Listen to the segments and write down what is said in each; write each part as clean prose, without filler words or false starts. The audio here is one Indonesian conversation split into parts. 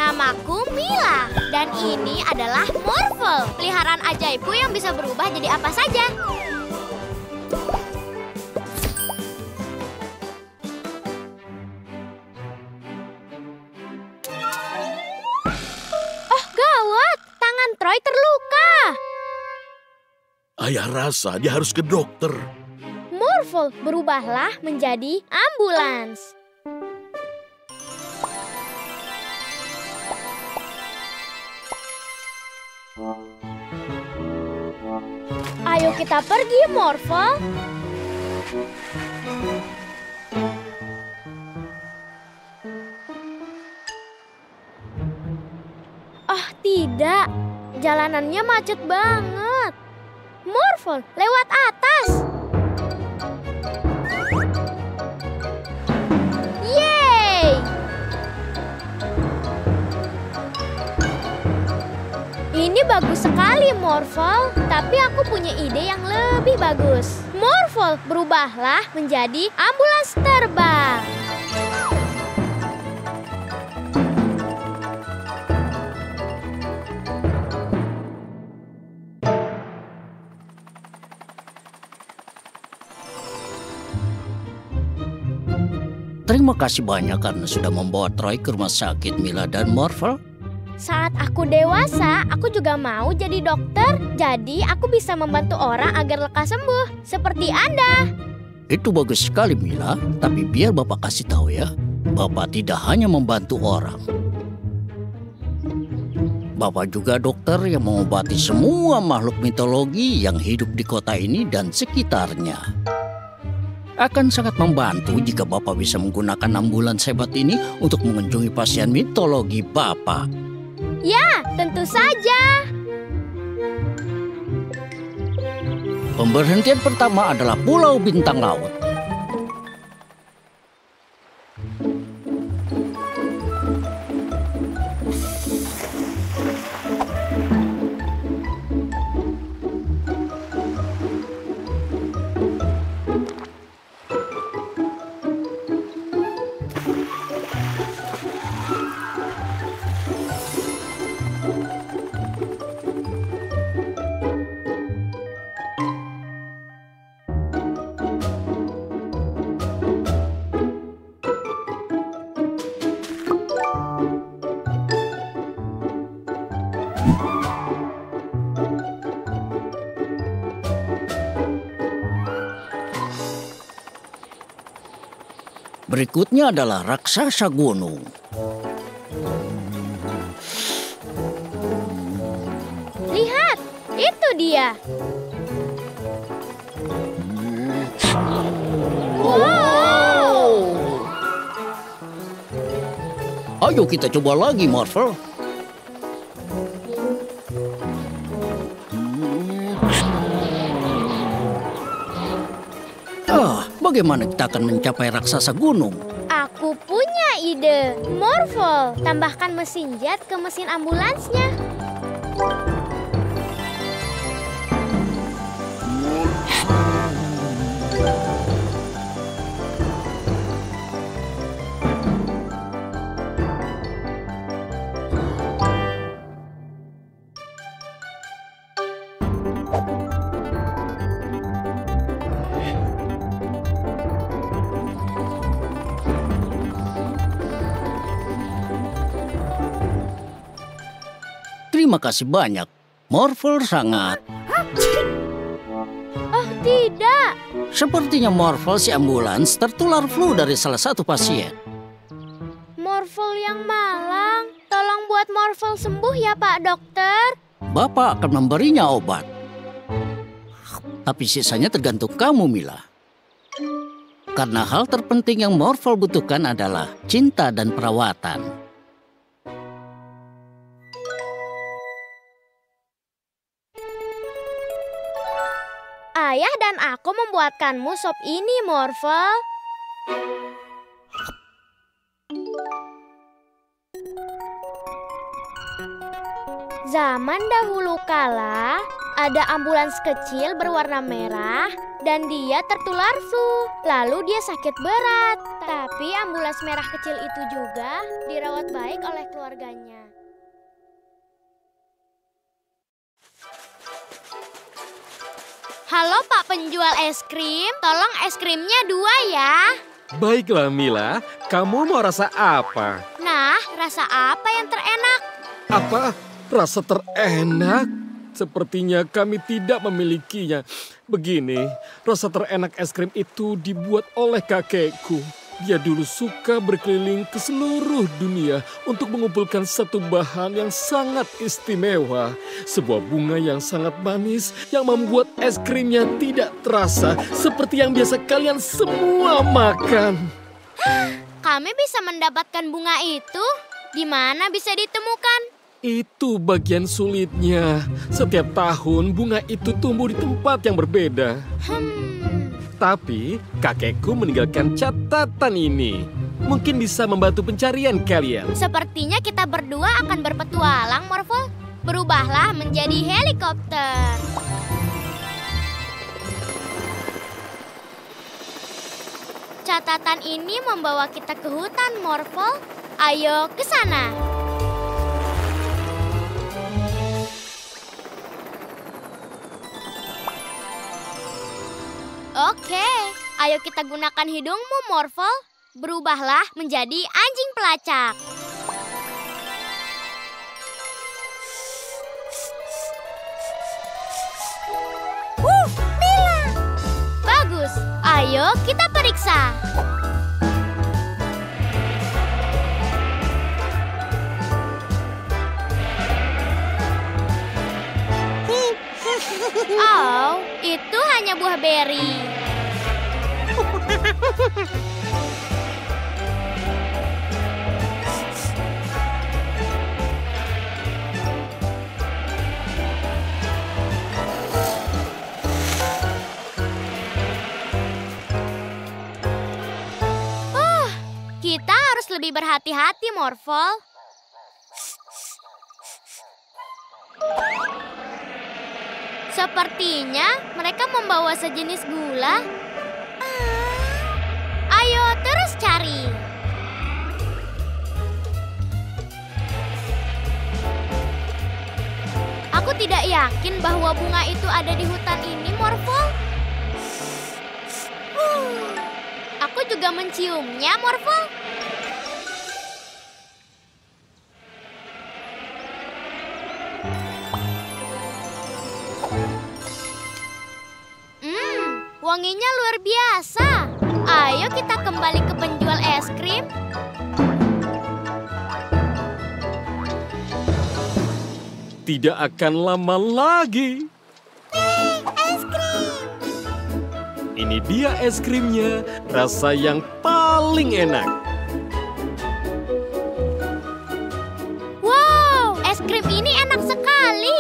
Namaku Mila, dan ini adalah Morphle, peliharaan ajaibku yang bisa berubah jadi apa saja. Oh, gawat! Tangan Troy terluka. Ayah rasa dia harus ke dokter. Morphle, berubahlah menjadi ambulans. Ayo kita pergi, Morphle. Oh, tidak. Jalanannya macet banget. Morphle, lewat atas. Yeay! Ini bagus sekali, Morphle. Tapi aku punya ide yang lebih bagus. Morphle, berubahlah menjadi ambulans terbang. Terima kasih banyak karena sudah membawa Troy ke rumah sakit, Mila dan Morphle. Saat aku dewasa, aku juga mau jadi dokter. Jadi aku bisa membantu orang agar lekas sembuh, seperti Anda. Itu bagus sekali, Mila. Tapi biar Bapak kasih tahu ya, Bapak tidak hanya membantu orang. Bapak juga dokter yang mengobati semua makhluk mitologi yang hidup di kota ini dan sekitarnya. Akan sangat membantu jika Bapak bisa menggunakan ambulans hebat ini untuk mengunjungi pasien mitologi Bapak. Ya, tentu saja. Pemberhentian pertama adalah Pulau Bintang Laut. Berikutnya adalah raksasa gunung. Lihat, itu dia. Wow! Ayo kita coba lagi, Morphle. Bagaimana kita akan mencapai raksasa gunung? Aku punya ide. Morphle, tambahkan mesin jet ke mesin ambulansnya. Terima kasih banyak. Morphle sangat. Oh, tidak. Sepertinya Morphle si ambulans tertular flu dari salah satu pasien. Morphle yang malang. Tolong buat Morphle sembuh ya, Pak Dokter. Bapak akan memberinya obat. Tapi sisanya tergantung kamu, Mila. Karena hal terpenting yang Morphle butuhkan adalah cinta dan perawatan. Ayah dan aku membuatkanmu sop ini, Morphle. Zaman dahulu kala, ada ambulans kecil berwarna merah dan dia tertular flu. Lalu dia sakit berat. Tapi ambulans merah kecil itu juga dirawat baik oleh keluarganya. Halo Pak penjual es krim, tolong es krimnya 2 ya. Baiklah Mila, kamu mau rasa apa? Nah, rasa apa yang terenak? Apa? Rasa terenak? Sepertinya kami tidak memilikinya. Begini, rasa terenak es krim itu dibuat oleh kakekku. Dia dulu suka berkeliling ke seluruh dunia untuk mengumpulkan satu bahan yang sangat istimewa. Sebuah bunga yang sangat manis yang membuat es krimnya tidak terasa seperti yang biasa kalian semua makan. Kami bisa mendapatkan bunga itu? Di mana bisa ditemukan? Itu bagian sulitnya. Setiap tahun bunga itu tumbuh di tempat yang berbeda. Tapi kakekku meninggalkan catatan ini. Mungkin bisa membantu pencarian kalian. Sepertinya kita berdua akan berpetualang, Morphle. Berubahlah menjadi helikopter. Catatan ini membawa kita ke hutan, Morphle. Ayo ke sana. Oke, ayo kita gunakan hidungmu, Morphle. Berubahlah menjadi anjing pelacak. Mila! Bagus, ayo kita periksa. Oh, itu hanya buah beri. Kita harus lebih berhati-hati, Morphle. Sepertinya mereka membawa sejenis gula. Ayo terus cari. Aku tidak yakin bahwa bunga itu ada di hutan ini, Morphle. Aku juga menciumnya, Morphle. Wanginya luar biasa. Ayo kita kembali ke penjual es krim. Tidak akan lama lagi. Es krim. Ini dia es krimnya, rasa yang paling enak. Wow, es krim ini enak sekali.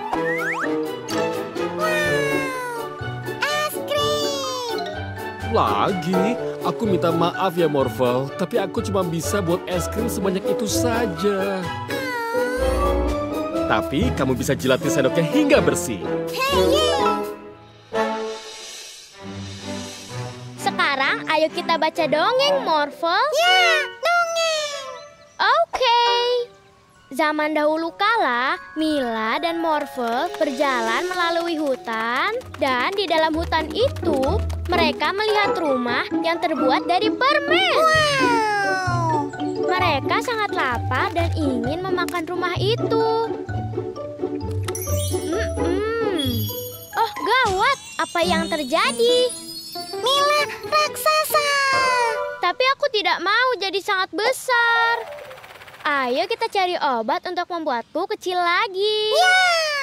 Lagi, aku minta maaf ya Morphle, tapi aku cuma bisa buat es krim sebanyak itu saja. Tapi kamu bisa jilatin sendoknya hingga bersih. Sekarang ayo kita baca dongeng, Morphle. Ya, dongeng. Oke. Zaman dahulu kala, Mila dan Morphle berjalan melalui hutan. Dan di dalam hutan itu, mereka melihat rumah yang terbuat dari permen. Wow. Mereka sangat lapar dan ingin memakan rumah itu. Oh, gawat. Apa yang terjadi? Mila, raksasa. Tapi aku tidak mau jadi sangat besar. Ayo kita cari obat untuk membuatku kecil lagi. Ya!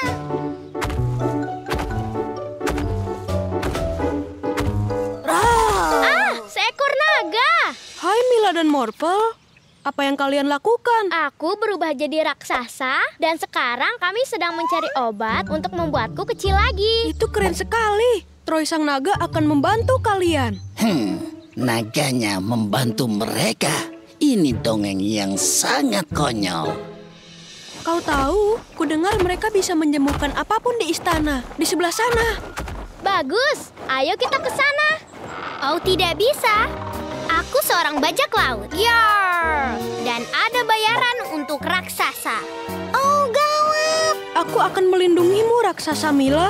Seekor naga. Hai Mila dan Morphle, apa yang kalian lakukan? Aku berubah jadi raksasa dan sekarang kami sedang mencari obat untuk membuatku kecil lagi. Itu keren sekali. Troy sang naga akan membantu kalian. Naganya membantu mereka. Ini dongeng yang sangat konyol. Kau tahu, kudengar mereka bisa menyembuhkan apapun di istana, di sebelah sana. Bagus, ayo kita ke sana. Oh, tidak bisa. Aku seorang bajak laut. Yar! Dan ada bayaran untuk raksasa. Oh, gawat! Aku akan melindungimu, raksasa Mila.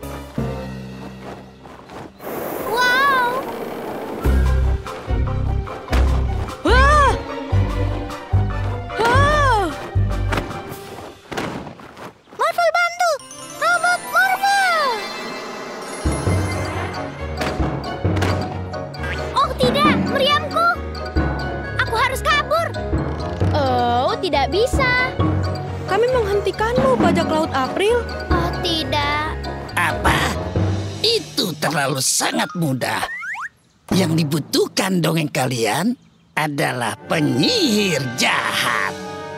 Wow! Ah! Ah! Morphle bantu! Robot Morphle! Oh tidak, meriamku! Aku harus kabur! Oh, tidak bisa. Kami menghentikanmu, bajak laut April. Oh tidak. Apa? Itu terlalu sangat mudah. Yang dibutuhkan dongeng kalian adalah penyihir jahat.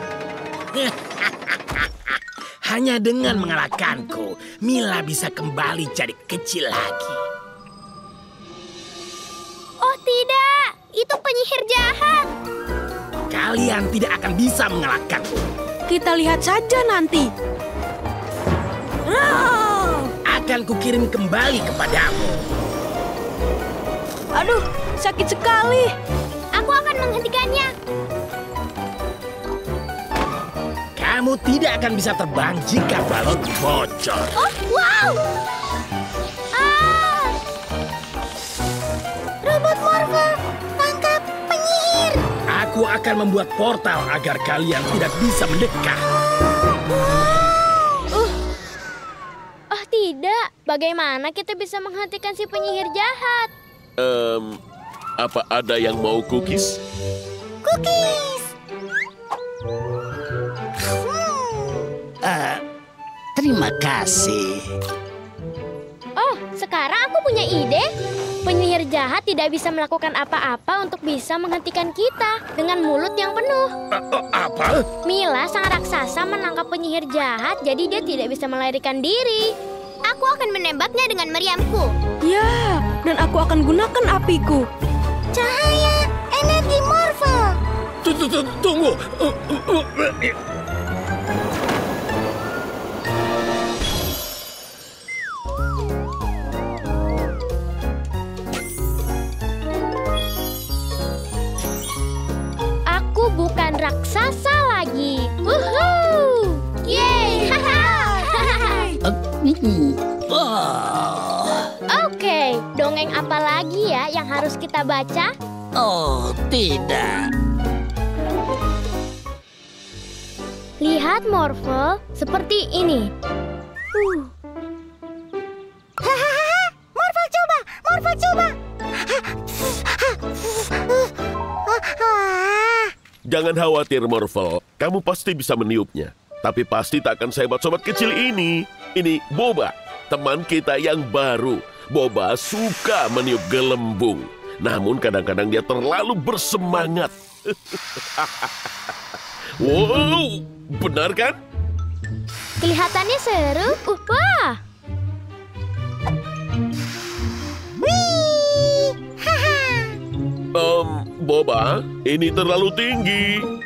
Hanya dengan mengalahkanku, Mila bisa kembali jadi kecil lagi. Oh tidak, itu penyihir jahat. Kalian tidak akan bisa mengalahkanku. Kita lihat saja nanti. Akan kukirim kembali kepadamu. Aduh, sakit sekali. Aku akan menghentikannya. Kamu tidak akan bisa terbang jika balon bocor. Oh, wow! Ah! Robot Morphle, tangkap penyihir. Aku akan membuat portal agar kalian tidak bisa mendekat. Oh tidak, bagaimana kita bisa menghentikan si penyihir jahat? Apa ada yang mau cookies? Cookies! Terima kasih. Oh, sekarang aku punya ide. Penyihir jahat tidak bisa melakukan apa-apa untuk bisa menghentikan kita dengan mulut yang penuh. Apa? Mila, sang raksasa, menangkap penyihir jahat, jadi dia tidak bisa melarikan diri. Aku akan menembaknya dengan meriamku. Ya, dan aku akan gunakan apiku. Cahaya energi Morphle. Tunggu. Aku bukan raksasa lagi. Woohoo! Yeay! Oke, dongeng apa lagi ya yang harus kita baca? Oh, tidak. Lihat Morphle seperti ini. Morphle coba! Morphle coba! Jangan khawatir, Morphle. Kamu pasti bisa meniupnya. Tapi pasti tak akan sehebat sobat kecil ini. Ini Boba, teman kita yang baru. Boba suka meniup gelembung. Namun kadang-kadang dia terlalu bersemangat. Wow, benar kan? Kelihatannya seru. Wah! Wih! Boba, ini terlalu tinggi.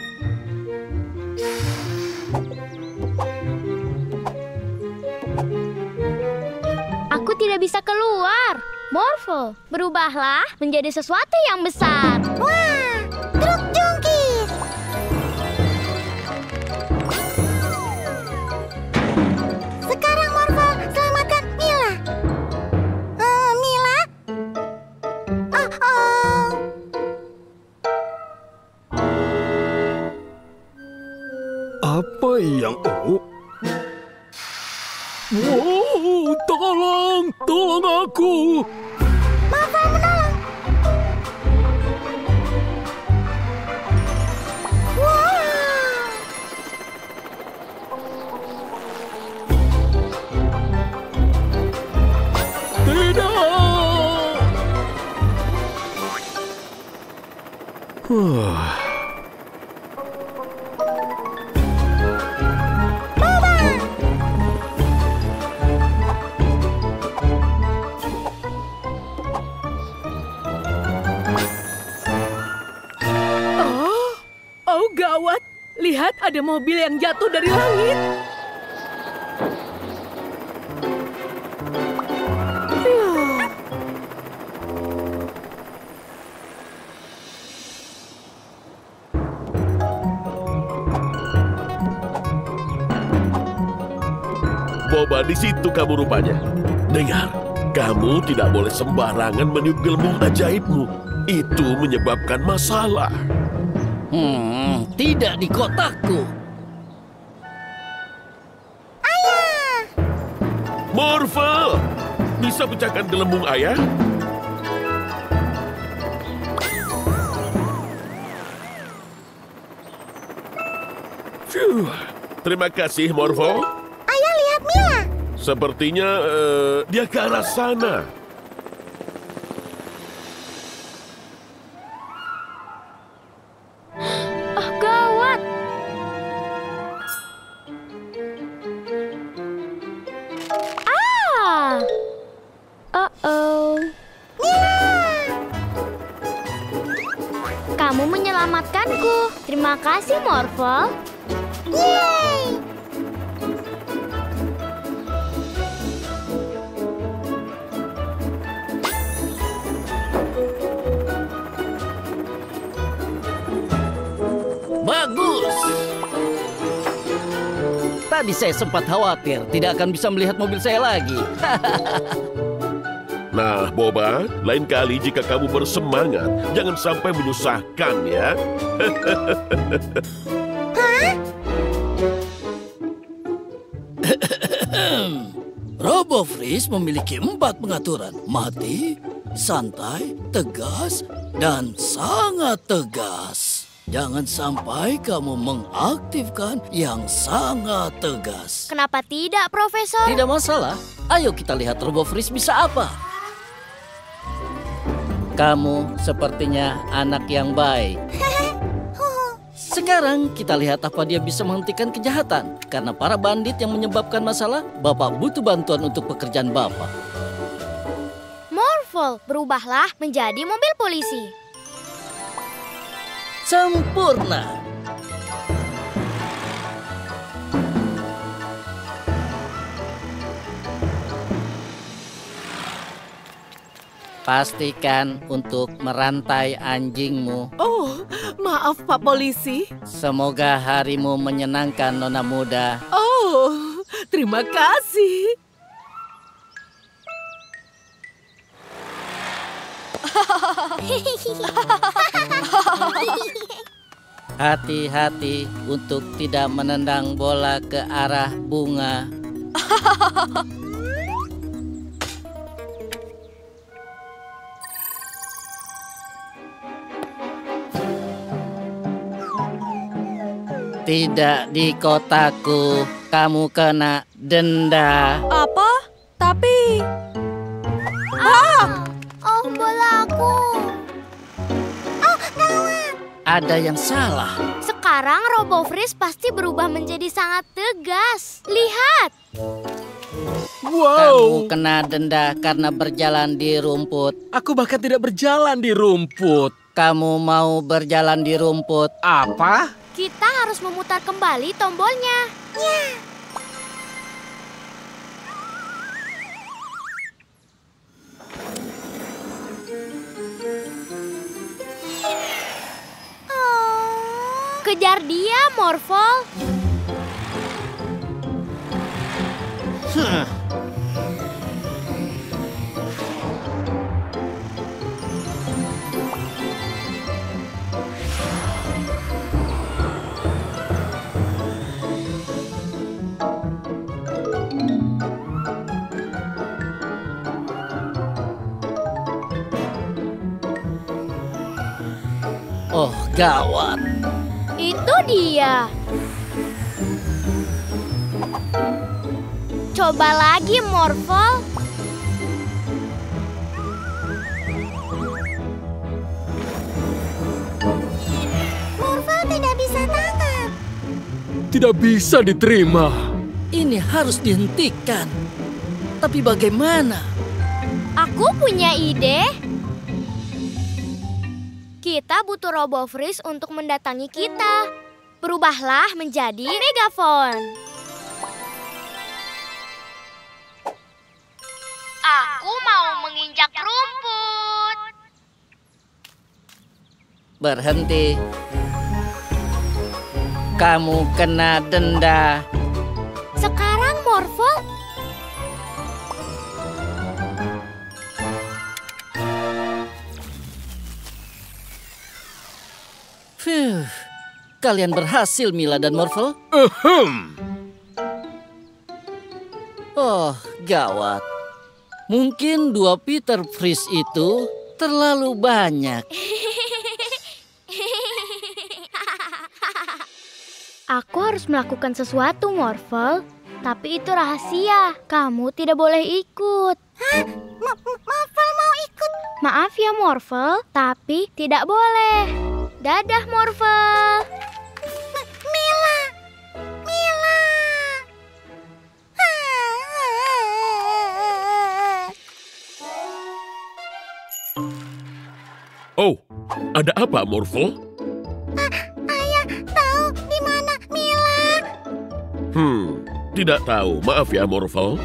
Aku tidak bisa keluar. Morphle, berubahlah menjadi sesuatu yang besar. Wah, truk jungkir. Sekarang Morphle, selamatkan Mila. Mila? Oh. Apa yang... Wow, tolong aku. Morphle menolong. Wow. Tidak. Oh, gawat. Lihat, ada mobil yang jatuh dari langit. Boba, di situ kamu rupanya. Dengar, kamu tidak boleh sembarangan meniup gelembung ajaibmu. Itu menyebabkan masalah. Tidak di kotakku. Morphle, bisa pecahkan gelembung ayah? Phew, terima kasih, Morphle. Ayah, lihat Mila. Sepertinya dia ke arah sana. Oh, gawat. Ah! Uh-oh. Kamu menyelamatkanku. Terima kasih, Morphle. Yeay! Bagus. Tadi saya sempat khawatir tidak akan bisa melihat mobil saya lagi. Nah, Boba, lain kali jika kamu bersemangat, jangan sampai menyusahkan ya. RoboFreeze memiliki 4 pengaturan. Mati, santai, tegas, dan sangat tegas. Jangan sampai kamu mengaktifkan yang sangat tegas. Kenapa tidak, Profesor? Tidak masalah. Ayo kita lihat RoboFreeze bisa apa. Kamu sepertinya anak yang baik. Sekarang kita lihat apa dia bisa menghentikan kejahatan. Karena para bandit yang menyebabkan masalah, Bapak butuh bantuan untuk pekerjaan Bapak. Morphle, berubahlah menjadi mobil polisi. Sempurna. Pastikan untuk merantai anjingmu. Oh, maaf Pak Polisi. Semoga harimu menyenangkan, Nona muda. Oh, terima kasih. Hati-hati untuk tidak menendang bola ke arah bunga. Tidak di kotaku, kamu kena denda. Apa? Tapi... Oh, bolaku. Oh, gawat. Ada yang salah. Sekarang RoboFreeze pasti berubah menjadi sangat tegas. Lihat. Kamu kena denda karena berjalan di rumput. Aku bahkan tidak berjalan di rumput. Kamu mau berjalan di rumput? Apa? Kita harus memutar kembali tombolnya. Kejar dia, Morphle. Oh, gawat. Itu dia. Coba lagi, Morphle. Morphle tidak bisa tangkap. Tidak bisa diterima. Ini harus dihentikan. Tapi bagaimana? Aku punya ide. Kita butuh RoboFreeze untuk mendatangi kita. Berubahlah menjadi megafon. Aku mau menginjak rumput. Berhenti. Kamu kena denda. Sekarang, Morphle, Kalian berhasil, Mila dan Morphle. Oh, gawat. Mungkin 2 Peter Freeze itu terlalu banyak. Aku harus melakukan sesuatu, Morphle. Tapi itu rahasia. Kamu tidak boleh ikut. Hah? Morphle mau ikut? Maaf ya, Morphle, tapi tidak boleh. Dadah, Morphle. Mila. Mila. Oh, ada apa, Morphle? Ayah tahu di mana Mila? Tidak tahu. Maaf ya, Morphle.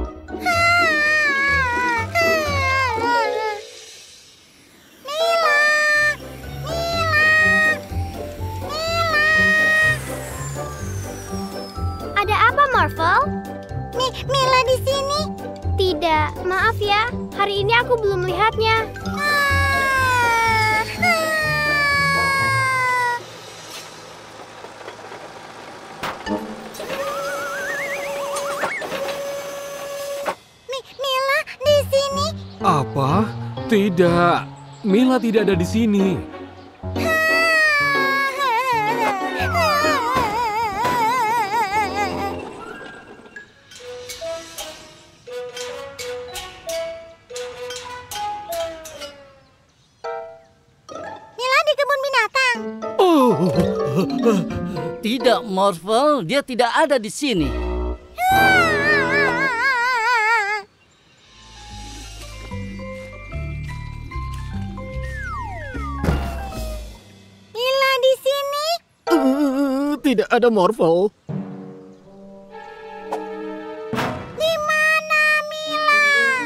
Ada apa, Morphle? Mila di sini? Tidak, maaf ya. Hari ini aku belum melihatnya. Mila di sini? Apa? Tidak. Mila tidak ada di sini. Mila di kebun binatang. Tidak, Morphle. Dia tidak ada di sini. Mila di sini? Tidak ada Morphle. Di mana Mila?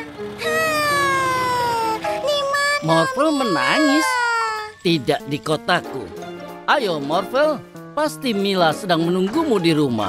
Di mana? Morphle menangis. Tidak di kotaku. Ayo, Morphle. Pasti Mila sedang menunggumu di rumah.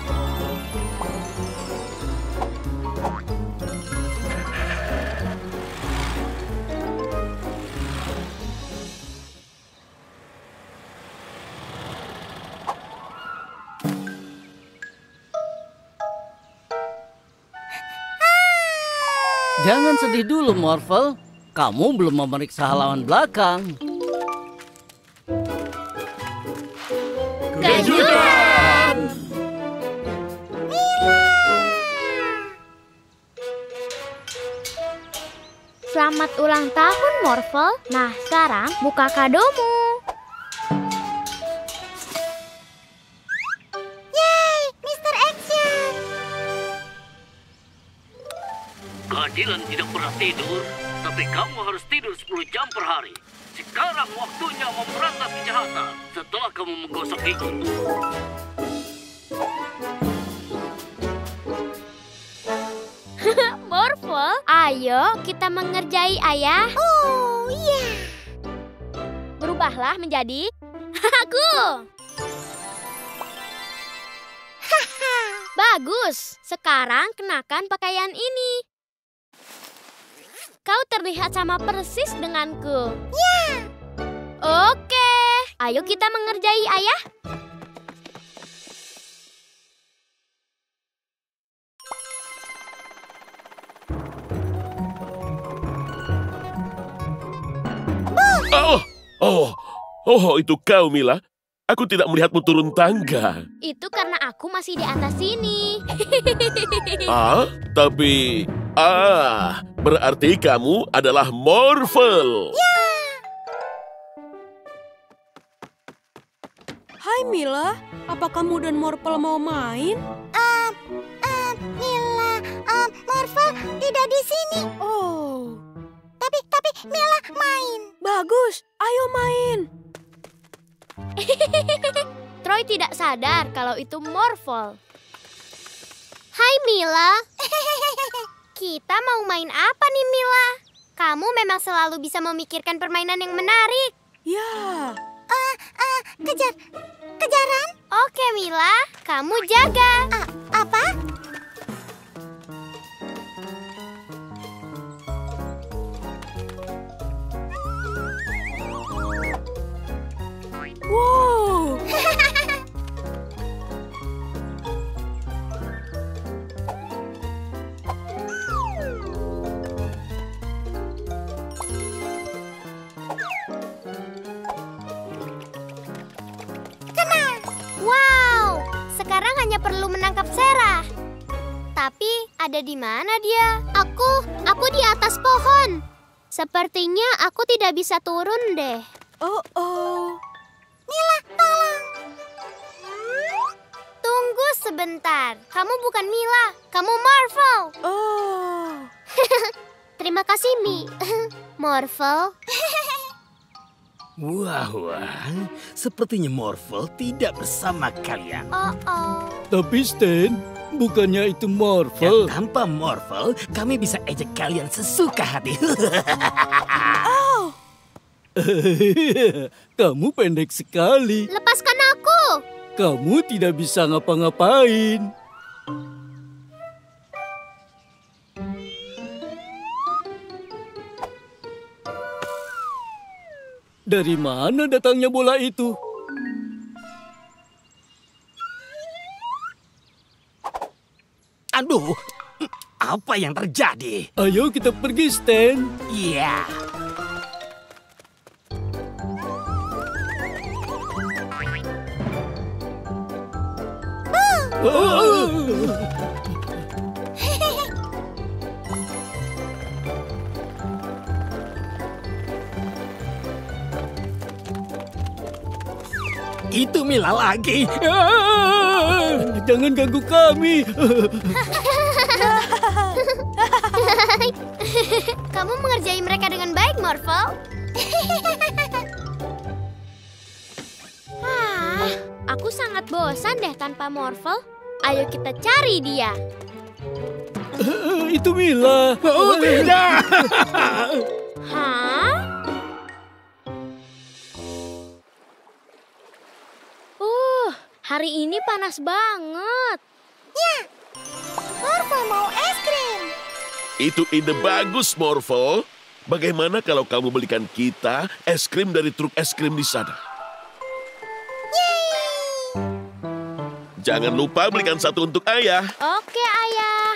Jangan sedih dulu, Morphle. Kamu belum memeriksa halaman belakang. Kejutan! Selamat ulang tahun, Morphle. Nah, sekarang buka kadomu. Yeay, Mr. Action. Keadilan tidak pernah tidur, tapi kamu harus tidur 10 jam per hari. Sekarang waktunya memberantas kejahatan setelah kamu menggosok gigi. Morphle, ayo kita mengerjai ayah. Oh, iya. Berubahlah menjadi aku. Bagus. Sekarang kenakan pakaian ini. Kau terlihat sama persis denganku. Ya. Oke, ayo kita mengerjai ayah. Itu kau, Mila. Aku tidak melihatmu turun tangga. Itu karena aku masih di atas sini. Berarti kamu adalah Morphle. Hai Mila, apa kamu dan Morphle mau main? Mila, Morphle tidak di sini. Oh, Tapi Mila main. bagus. Ayo main. Troy tidak sadar kalau itu Morphle. Hai Mila. Kita mau main apa nih Mila? Kamu memang selalu bisa memikirkan permainan yang menarik. Ya, Kejaran? Oke Mila, kamu jaga. Apa? perlu menangkap Sarah. Tapi ada di mana dia? Aku di atas pohon. Sepertinya aku tidak bisa turun deh. Oh. Mila, tolong. Tunggu sebentar. Kamu bukan Mila, kamu Marvel. Oh. Terima kasih, Mi. Marvel. Wah, sepertinya Morphle tidak bersama kalian. Oh. Tapi Stan, bukannya itu Dan Marvel? tanpa Morphle, kami bisa ejek kalian sesuka hati. Kamu pendek sekali. Lepaskan aku. Kamu tidak bisa ngapa-ngapain. Dari mana datangnya bola itu? Aduh, apa yang terjadi? Ayo kita pergi, Stan. Iya. Itu Mila lagi. Jangan ganggu kami. Kamu mengerjai mereka dengan baik, Marvel. Aku sangat bosan deh tanpa Marvel. Ayo kita cari dia. Itu Mila. Oh, tidak. Hah? Hari ini panas banget. Marvel mau es krim. Itu ide bagus, Morphle. Bagaimana kalau kamu belikan kita es krim dari truk es krim di sana? Jangan lupa belikan satu untuk ayah. Oke, Ayah.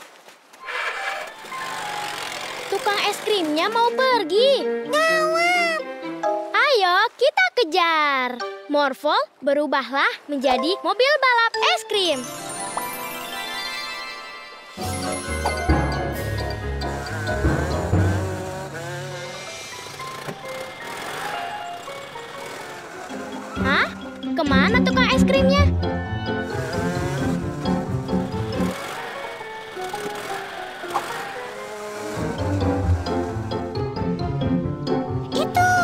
Tukang es krimnya mau pergi. Gawat. Ayo, kita kejar. Morphle, berubahlah menjadi mobil balap es krim. Hah? Kemana tukang es krimnya? Itu.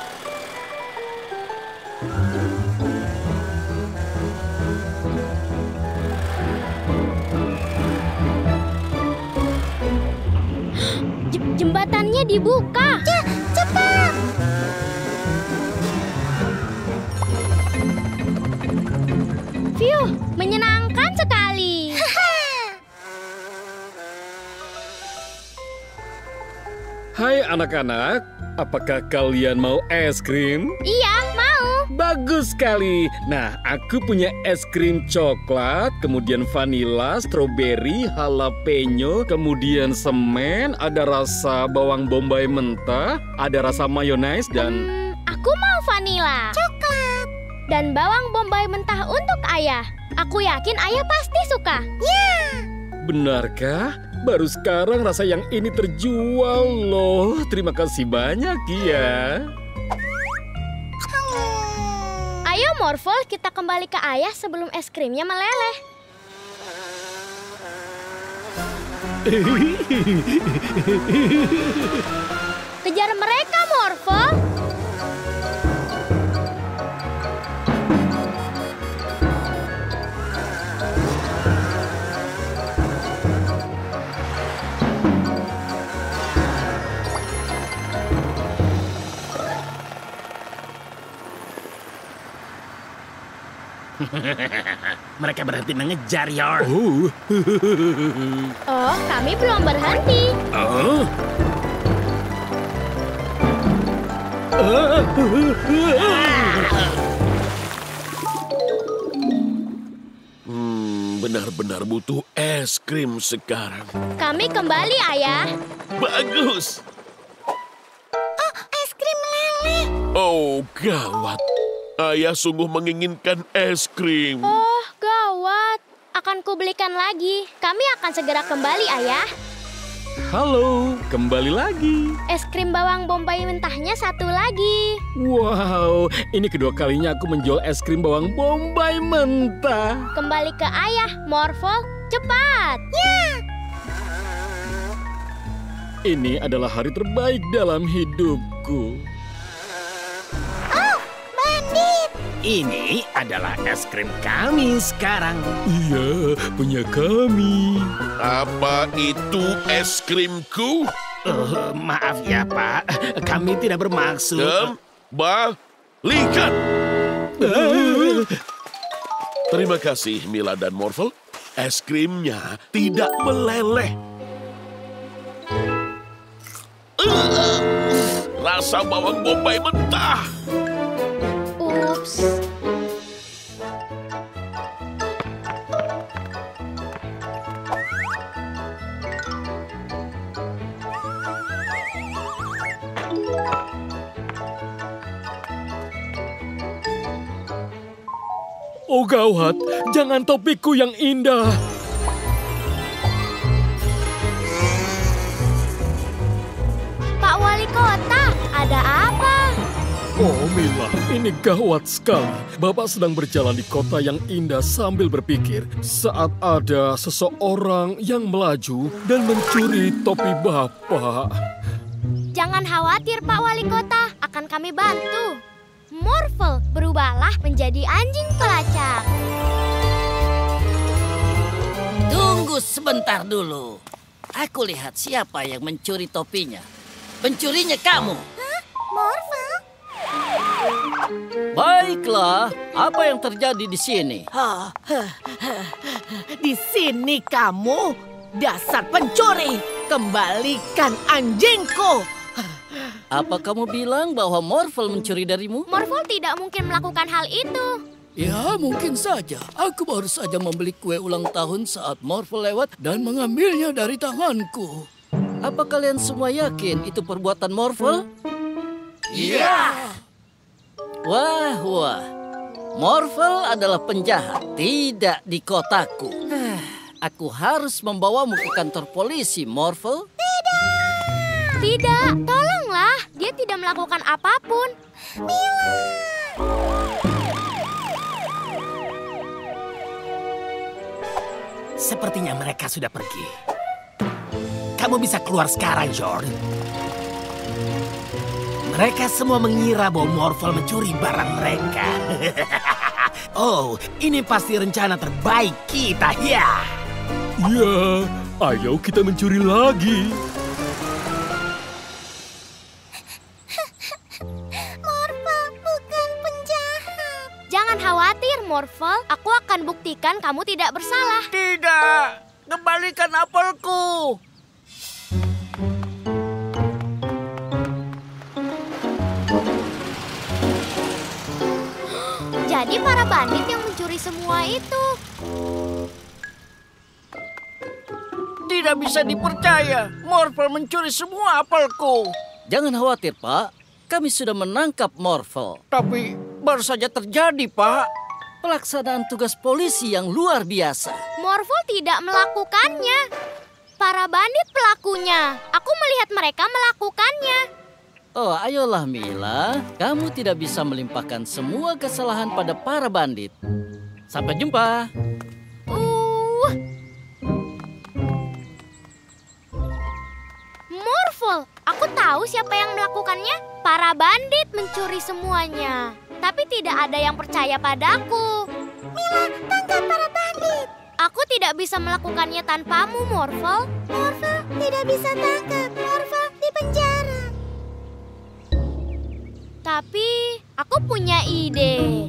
Jembatannya dibuka. Cepat. Phew, menyenangkan sekali. Hai anak-anak, apakah kalian mau es krim? Iya, mau. Bagus sekali. Nah, aku punya es krim coklat, kemudian vanila, stroberi, jalapeno, kemudian semen, ada rasa bawang bombay mentah, ada rasa mayonaise dan... Aku mau vanila. Coklat. Dan bawang bombay mentah untuk ayah. Aku yakin ayah pasti suka. Benarkah? Baru sekarang rasa yang ini terjual loh. Terima kasih banyak ya. Ayo Morphle, kita kembali ke ayah sebelum es krimnya meleleh. Kejar mereka, Morphle. Mereka berhenti mengejar, Yor. Oh, kami belum berhenti. Oh, Benar-benar butuh es krim sekarang. Kami kembali, ayah. Bagus. Oh, es krim meleleh. Oh, gawat. Ayah sungguh menginginkan es krim. Oh, gawat. akan kubelikan lagi. Kami akan segera kembali, Ayah. Halo, kembali lagi. Es krim bawang bombay mentahnya satu lagi. Wow, ini kedua kalinya aku menjual es krim bawang bombay mentah. Kembali ke Ayah, Morphle. Cepat. Ya. Ini adalah hari terbaik dalam hidupku. Oh, bandit. Ini adalah es krim kami sekarang. Iya, punya kami. Apa itu es krimku? Maaf ya, Pak. Kami tidak bermaksud. Kembalikan. Terima kasih, Mila dan Morphle. Es krimnya tidak meleleh. Rasa bawang bombay mentah. Ups. Oh gawat, jangan topiku yang indah. Pak Wali Kota, ada apa? Oh Mila, ini gawat sekali. Bapak sedang berjalan di kota yang indah sambil berpikir saat ada seseorang yang melaju dan mencuri topi Bapak. Jangan khawatir, Pak Wali Kota. Akan kami bantu. Morphle, berubahlah menjadi anjing pelacak. Tunggu sebentar dulu. Aku lihat siapa yang mencuri topinya. Pencurinya kamu. Hah? Morphle? Baiklah, apa yang terjadi di sini? Di sini kamu, dasar pencuri. Kembalikan anjingku. Apa kamu bilang bahwa Morphle mencuri darimu? Morphle tidak mungkin melakukan hal itu. Ya, mungkin saja. Aku baru saja membeli kue ulang tahun saat Morphle lewat dan mengambilnya dari tanganku. Apa kalian semua yakin itu perbuatan Morphle? Iya. Wah. Morphle adalah penjahat, tidak di kotaku. Aku harus membawamu ke kantor polisi, Morphle. Tidak, tolonglah. Dia tidak melakukan apapun. Sepertinya mereka sudah pergi. Kamu bisa keluar sekarang, George. Mereka semua mengira bahwa Morphle mencuri barang mereka. Oh, ini pasti rencana terbaik kita, ya. Ya, ayo kita mencuri lagi. Morphle bukan penjahat. Jangan khawatir, Morphle. Aku akan buktikan kamu tidak bersalah. Tidak, kembalikan apelku. Jadi para bandit yang mencuri semua itu. Tidak bisa dipercaya. Morphle mencuri semua apelku. Jangan khawatir, Pak. Kami sudah menangkap Morphle. Tapi baru saja terjadi, Pak. Pelaksanaan tugas polisi yang luar biasa. Morphle tidak melakukannya. Para bandit pelakunya. Aku melihat mereka melakukannya. Oh, ayolah Mila. Kamu tidak bisa melimpahkan semua kesalahan pada para bandit. Sampai jumpa. Morphle, aku tahu siapa yang melakukannya. Para bandit mencuri semuanya. Tapi tidak ada yang percaya padaku. Mila, tangkap para bandit. Aku tidak bisa melakukannya tanpamu, Morphle. Morphle tidak bisa tangkap. Morphle di penjara. Tapi aku punya ide.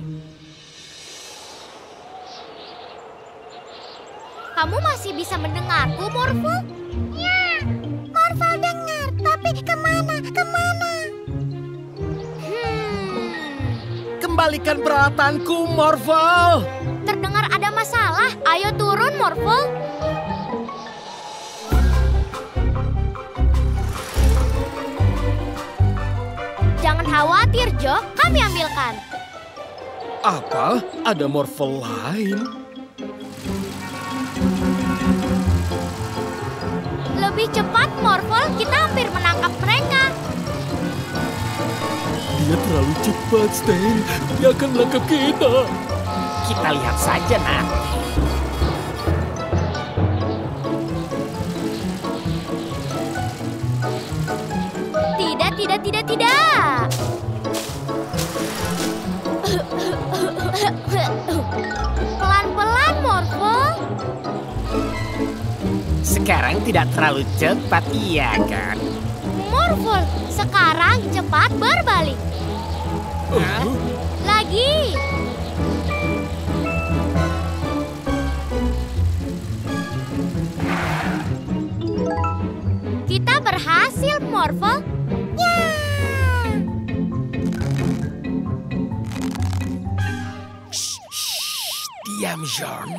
Kamu masih bisa mendengarku, Morphle? Ya, Morphle dengar. Tapi kemana? Kembalikan peralatanku, Morphle. Terdengar ada masalah. Ayo turun, Morphle. Jangan khawatir, Jo. Kami ambilkan. Apa? Ada Morphle lain? Lebih cepat, Morphle. Kita hampir menangkap mereka. Dia terlalu cepat, Stain. Dia akan menangkap kita. Kita lihat saja nanti. Tidak. Pelan-pelan, Morphle. Sekarang tidak terlalu cepat, iya kan? Morphle, sekarang cepat berbalik. Lagi. Kita berhasil, Morphle. Diam, John.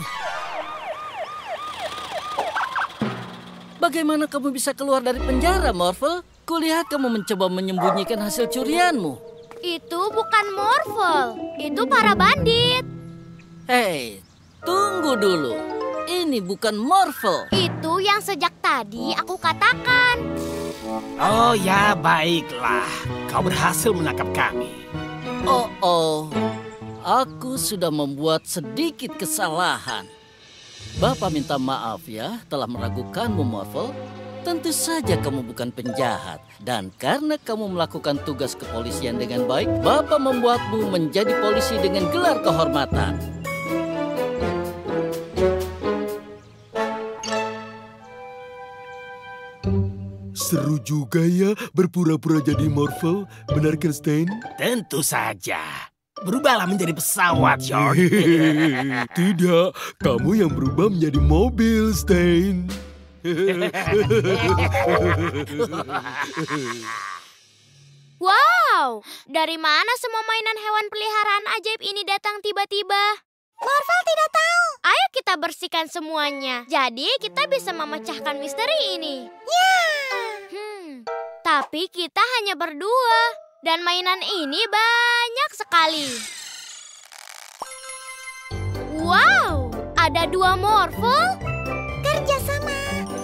Bagaimana kamu bisa keluar dari penjara, Morphle? Kulihat kamu mencoba menyembunyikan hasil curianmu. Itu bukan Morphle, itu para bandit. Hei, tunggu dulu. Ini bukan Morphle. Itu yang sejak tadi aku katakan. Oh ya, baiklah. Kau berhasil menangkap kami. Oh. Aku sudah membuat sedikit kesalahan. Bapak minta maaf ya telah meragukanmu, Morphle. Tentu saja kamu bukan penjahat. Dan karena kamu melakukan tugas kepolisian dengan baik, Bapak membuatmu menjadi polisi dengan gelar kehormatan. Seru juga ya berpura-pura jadi Morphle. Benarkah, Stain? Tentu saja. Berubahlah menjadi pesawat, John. Tidak, kamu yang berubah menjadi mobil, Stain. Wow, dari mana semua mainan hewan peliharaan ajaib ini datang tiba-tiba? Morphle tidak tahu. Ayo kita bersihkan semuanya. Jadi kita bisa memecahkan misteri ini. Ya. Tapi kita hanya berdua. Dan mainan ini banyak sekali. Wow, ada 2 Morphle. Kerjasama.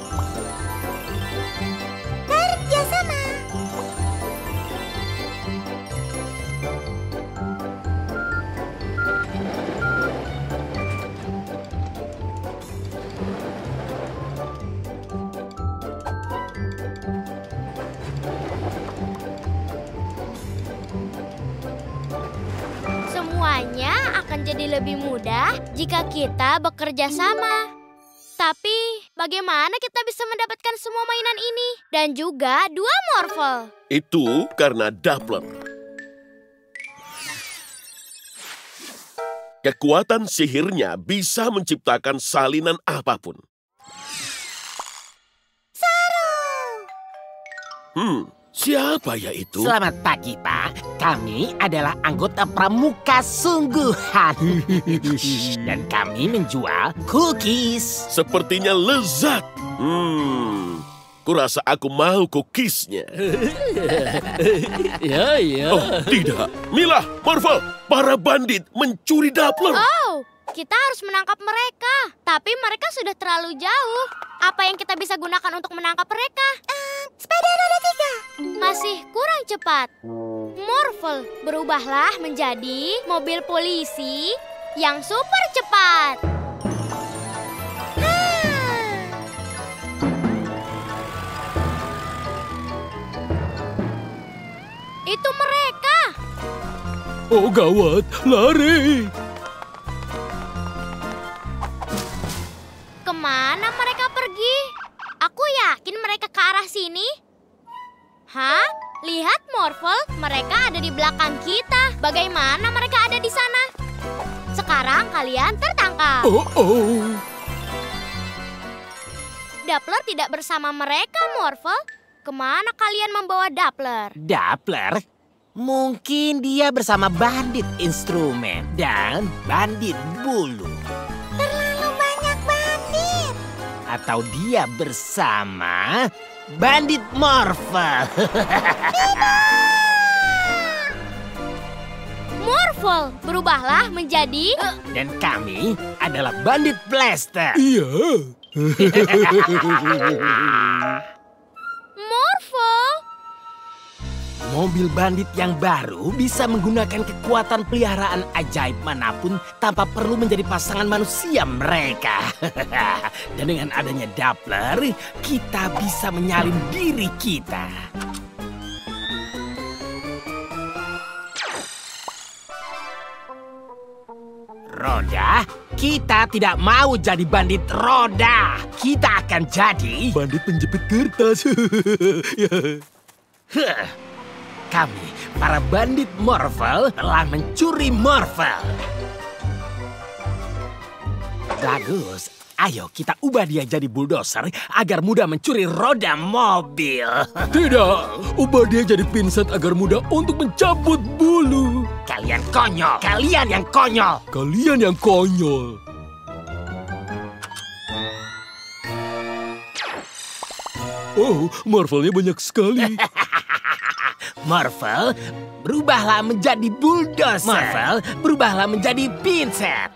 Semuanya akan jadi lebih mudah jika kita bekerja sama. Tapi bagaimana kita bisa mendapatkan semua mainan ini? Dan juga 2 Morphle. Itu karena Doppler. Kekuatan sihirnya bisa menciptakan salinan apapun. Siapa ya itu? Selamat pagi, Pak. Kami adalah anggota pramuka sungguhan. Dan kami menjual cookies. Sepertinya lezat. Kurasa aku mau cookiesnya. Ya. Oh, tidak. Mila, Morphle, para bandit mencuri Doppler. Oh, kita harus menangkap mereka. Tapi mereka sudah terlalu jauh. Apa yang kita bisa gunakan untuk menangkap mereka? Sepeda roda 3. Masih kurang cepat. Morphle, berubahlah menjadi mobil polisi yang super cepat. Itu mereka. Oh gawat, lari. Kemana mereka pergi? Aku yakin mereka ke arah sini. Hah? Lihat, Morphle, mereka ada di belakang kita. Bagaimana mereka ada di sana? Sekarang kalian tertangkap. Oh. Doppler tidak bersama mereka, Morphle. Kemana kalian membawa Doppler? Doppler? Mungkin dia bersama bandit instrumen dan bandit bulu. Terlalu banyak bandit. Atau dia bersama bandit Morphle. Morphle, berubahlah menjadi... Dan kami adalah bandit Blaster. Iya. Morphle, Mobil bandit yang baru bisa menggunakan kekuatan peliharaan ajaib manapun tanpa perlu menjadi pasangan manusia mereka. Dan dengan adanya Doppler, kita bisa menyalin diri kita. Roda, kita tidak mau jadi bandit roda. Kita akan jadi Bandit penjepit kertas. Huh. Kami, para bandit Morphle, telah mencuri Morphle. Bagus. Ayo kita ubah dia jadi bulldozer agar mudah mencuri roda mobil. Tidak, ubah dia jadi pinset agar mudah untuk mencabut bulu. Kalian konyol. Kalian yang konyol. Kalian yang konyol. Oh, Marvelnya banyak sekali. Morphle, berubahlah menjadi bulldozer. Morphle, berubahlah menjadi pinset.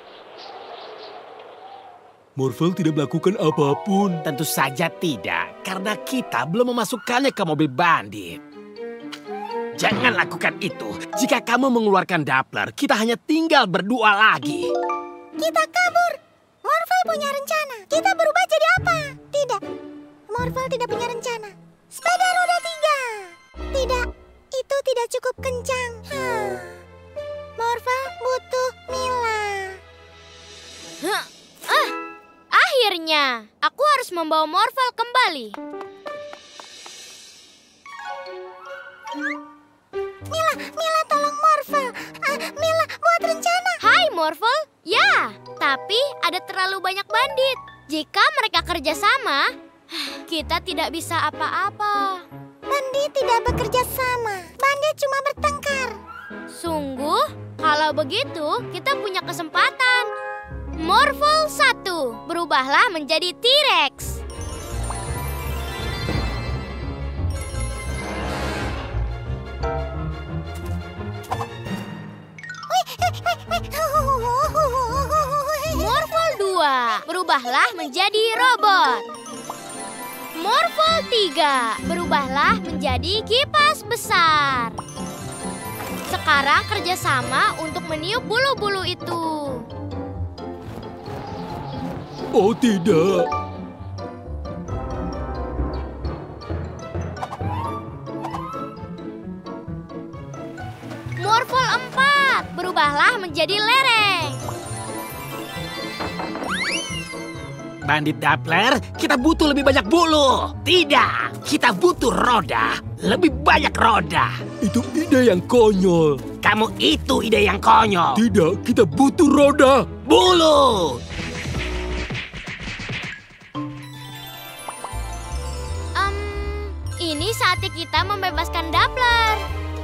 Morphle tidak melakukan apapun. Tentu saja tidak, karena kita belum memasukkannya ke mobil bandit. Jangan lakukan itu. Jika kamu mengeluarkan Doppler, kita hanya tinggal berdua lagi. Kita kabur. Morphle punya rencana. Kita berubah jadi apa? Tidak. Morphle tidak punya rencana. Sepeda roda 3. Tidak. Itu tidak cukup kencang. Morphle butuh Mila. akhirnya aku harus membawa Morphle kembali. Mila tolong Morphle. Mila buat rencana. Hai Morphle, ya, tapi ada terlalu banyak bandit. Jika mereka kerjasama, kita tidak bisa apa-apa. Bandit tidak bekerja sama. Bandit cuma bertengkar. Sungguh? Kalau begitu, kita punya kesempatan. Morphle 1, berubahlah menjadi T-Rex. Morphle 2, berubahlah menjadi robot. Morphle 3, berubahlah menjadi kipas besar. Sekarang kerjasama untuk meniup bulu-bulu itu. Oh tidak. Morphle 4, berubahlah menjadi lereng. Bandit Doppler, kita butuh lebih banyak bulu. Tidak, kita butuh roda. Lebih banyak roda. Itu ide yang konyol. Kamu itu ide yang konyol. Tidak, kita butuh roda. Bulu. Ini saatnya kita membebaskan Doppler.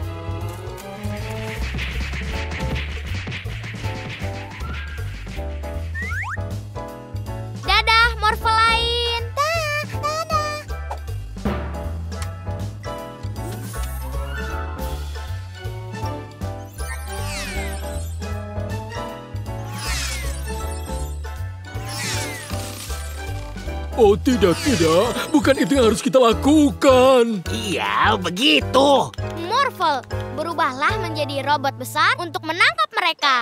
Dadah, Morphle lain. Dadah. Oh tidak. Bukan itu yang harus kita lakukan. Iya, begitu. Morphle, berubahlah menjadi robot besar untuk menangkap mereka.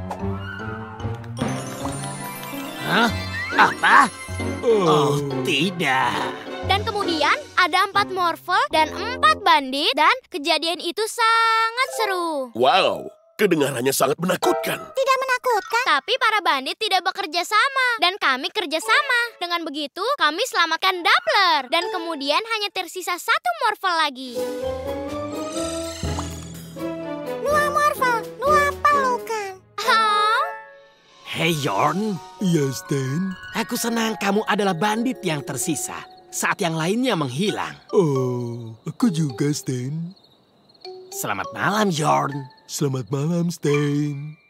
Hah? Apa? Oh, tidak. Dan kemudian ada 4 Morphle dan 4 bandit dan kejadian itu sangat seru. Wow, kedengarannya sangat menakutkan. Tidak menakutkan. Tapi para bandit tidak bekerja sama dan kami kerja sama. Dengan begitu kami selamatkan Doppler dan kemudian hanya tersisa 1 Morphle lagi. Dua Morphle, dua pelukan. Hey Yorn, Iya, Stan. aku senang kamu adalah bandit yang tersisa saat yang lainnya menghilang. Oh, aku juga, Stan. Selamat malam, Yorn. Selamat malam, Stan.